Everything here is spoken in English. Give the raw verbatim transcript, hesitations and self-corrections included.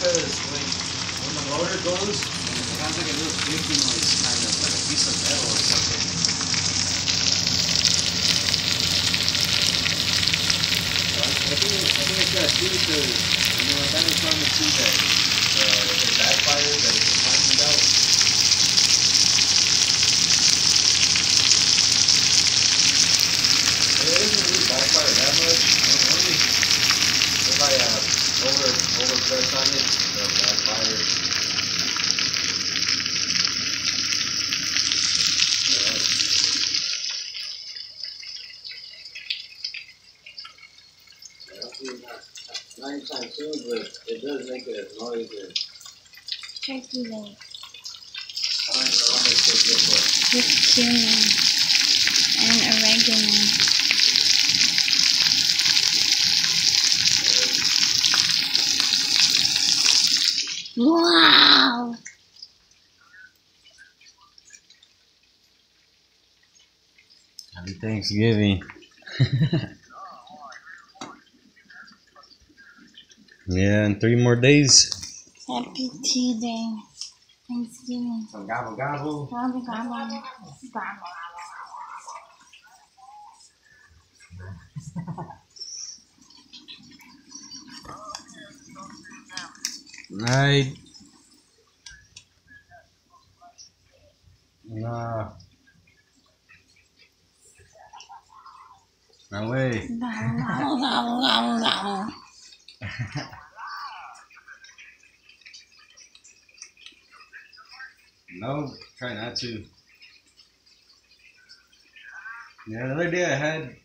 because when, when the motor goes, it sounds like a little clicking noise, kind of like a piece of metal or something. So I, I think it, I think it's that too, because you know, I'm kind of trying to see that uh, the backfire that it's talking about. It doesn't really backfire that much. Only if I uh, over over press on it, it'll backfire. Not anytime soon, but it does make a noise. And turkey leg. I don't know what makes it different. With cumin and oregano. Wow! Happy Thanksgiving. Yeah, in three more days. Happy tea day. Thanksgiving. Some gobble gobble. Gobble, gobble, gobble. Right. Nah. No way. Gobble, gobble, gobble, gobble, gobble. No, try not to. Yeah, the other day I had